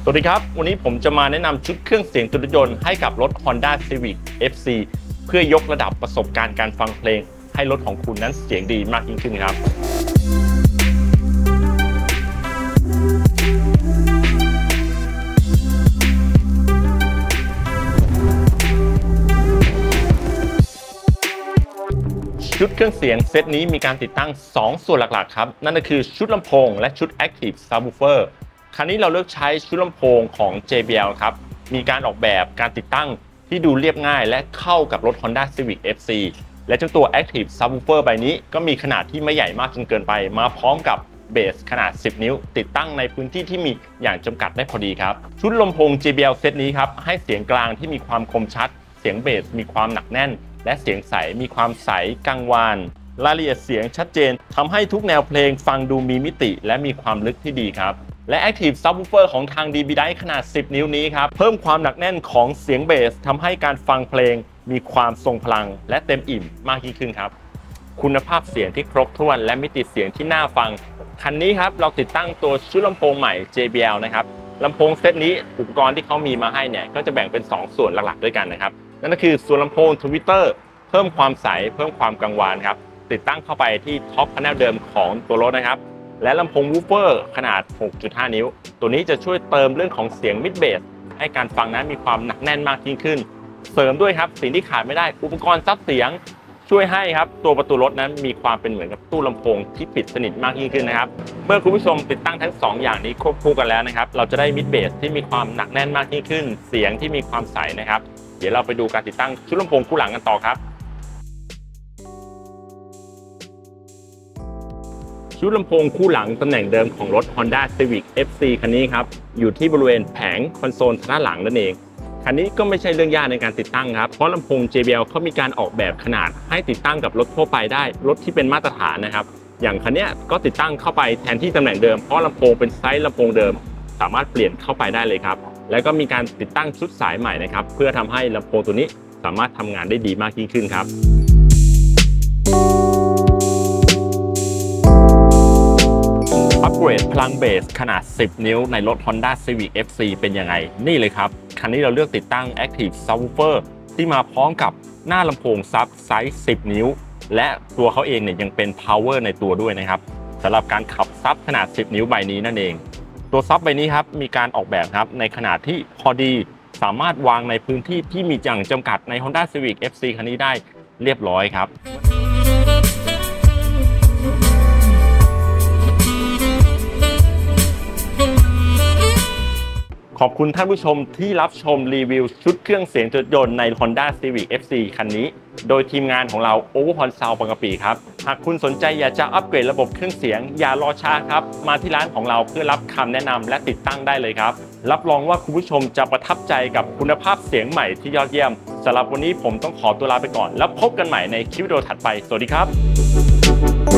สวัสดีครับวันนี้ผมจะมาแนะนำชุดเครื่องเสียงรถยนต์ให้กับรถ Honda Civic FC เพื่อยกระดับประสบการณ์การฟังเพลงให้รถของคุณนั้นเสียงดีมากยิ่งขึ้นครับชุดเครื่องเสียงเซตนี้มีการติดตั้ง2ส่วนหลักๆครับนั่นก็คือชุดลำโพงและชุด Active Subwoofer คราวนี้เราเลือกใช้ชุดลำโพงของ JBL ครับมีการออกแบบการติดตั้งที่ดูเรียบง่ายและเข้ากับรถ Honda Civic FC และเจ้าตัว Active Subwoofer ใบนี้ก็มีขนาดที่ไม่ใหญ่มากจนเกินไปมาพร้อมกับเบสขนาด10 นิ้วติดตั้งในพื้นที่ที่มีอย่างจำกัดได้พอดีครับชุดลำโพง JBL เซตนี้ครับให้เสียงกลางที่มีความคมชัดเสียงเบสมีความหนักแน่นและเสียงใสมีความใสกังวานรายละเอียดเสียงชัดเจนทำให้ทุกแนวเพลงฟังดูมีมิติและมีความลึกที่ดีครับและ Active Subwoofer ของทาง DB-Dye ขนาด10 นิ้วนี้ครับเพิ่มความหนักแน่นของเสียงเบสทำให้การฟังเพลงมีความทรงพลังและเต็มอิ่มมากยิ่งขึ้นครับคุณภาพเสียงที่ครบถ้วนและมิติเสียงที่น่าฟังคันนี้ครับเราติดตั้งตัวชุดลำโพงใหม่ JBL นะครับลำโพงเซตนี้อุปกรณ์ที่เขามีมาให้เนี่ยก็จะแบ่งเป็น2ส่วนหลักๆด้วยกันนะครับนั่นก็คือส่วนลำโพงทวิตเตอร์เพิ่มความใสเพิ่มความกังวานครับติดตั้งเข้าไปที่ท็อปพาเนลเดิมของตัวรถนะครับและลำโพงวูฟเฟอร์ขนาด 6.5 นิ้วตัวนี้จะช่วยเติมเรื่องของเสียงมิดเบสให้การฟังนั้นมีความหนักแน่นมากยิ่งขึ้นเสริมด้วยครับสิ่งที่ขาดไม่ได้อุปกรณ์ซับเสียงช่วยให้ครับตัวประตูรถนั้นมีความเป็นเหมือนกับตู้ลำโพงที่ปิดสนิทมากยิ่งขึ้นนะครับเมื่อคุณผู้ชมติดตั้งทั้ง2อย่างนี้ควบคู่กันแล้วนะครับเราจะได้มิดเบสที่มีความหนักแน่นมากยิ่งขึ้นเสียงที่มีความใสนะครับเดี๋ยวเราไปดูการติดตั้งชุดลำโพงคู่หลังกันต่อครับชุดลำโพงคู่หลังตำแหน่งเดิมของรถ Honda Civic FC คันนี้ครับอยู่ที่บริเวณแผงคอนโซลทางด้านหลังนั่นเองคันนี้ก็ไม่ใช่เรื่องยากในการติดตั้งครับเพราะลำโพง JBL เขามีการออกแบบขนาดให้ติดตั้งกับรถทั่วไปได้รถที่เป็นมาตรฐานนะครับอย่างคันนี้ก็ติดตั้งเข้าไปแทนที่ตำแหน่งเดิมเพราะลำโพงเป็นไซส์ลำโพงเดิมสามารถเปลี่ยนเข้าไปได้เลยครับแล้วก็มีการติดตั้งชุดสายใหม่นะครับเพื่อทำให้ลำโพงตัวนี้สามารถทำงานได้ดีมากยิ่งขึ้นครับอัปเกรดพลังเบสขนาด10 นิ้วในรถ Honda Civic FC เป็นยังไงนี่เลยครับคันนี้เราเลือกติดตั้ง Active Subwoofer ที่มาพร้อมกับหน้าลำโพงซับไซส์10 นิ้วและตัวเขาเองเนี่ยยังเป็น Power ในตัวด้วยนะครับสำหรับการขับซับขนาด10 นิ้วใบนี้นั่นเองตัวซับใบนี้ครับมีการออกแบบครับในขนาดที่พอดีสามารถวางในพื้นที่ที่มีอย่างจำกัดใน Honda Civic FC คันนี้ได้เรียบร้อยครับขอบคุณท่านผู้ชมที่รับชมรีวิวชุดเครื่องเสียงรถยนต์ใน Honda Civic FC คันนี้โดยทีมงานของเรา Overhaul Sound บางกะปิครับหากคุณสนใจอยากจะอัปเกรดระบบเครื่องเสียงอย่ารอช้าครับมาที่ร้านของเราเพื่อรับคำแนะนำและติดตั้งได้เลยครับรับรองว่าคุณผู้ชมจะประทับใจกับคุณภาพเสียงใหม่ที่ยอดเยี่ยมสำหรับวันนี้ผมต้องขอตัวลาไปก่อนแล้วพบกันใหม่ในคลิปวิดีโอถัดไปสวัสดีครับ